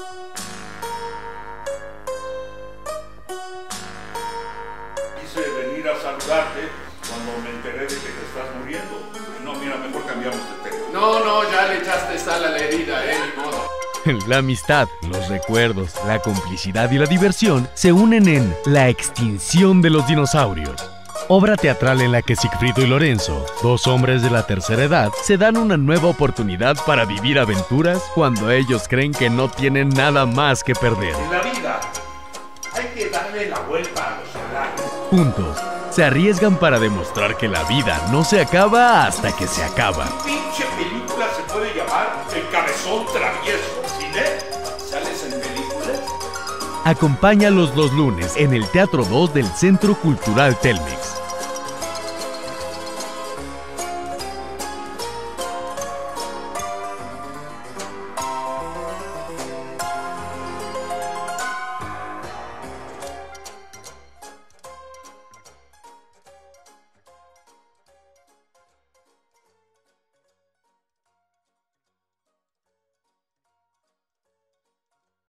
Quise venir a saludarte cuando me enteré de que te estás muriendo. No, mira, mejor cambiamos de tema. No, ya le echaste sal a la herida, ni modo. La amistad, los recuerdos, la complicidad y la diversión se unen en La extinción de los dinosaurios. Obra teatral en la que Sigfrido y Lorenzo, dos hombres de la tercera edad, se dan una nueva oportunidad para vivir aventuras cuando ellos creen que no tienen nada más que perder. En la vida hay que darle la vuelta a los solares. Juntos, se arriesgan para demostrar que la vida no se acaba hasta que se acaba. ¿Qué pinche película se puede llamar El Cabezón Travieso? ¿Cine? ¿Sales en películas? Acompáñalos los lunes en el Teatro 2 del Centro Cultural Telmex.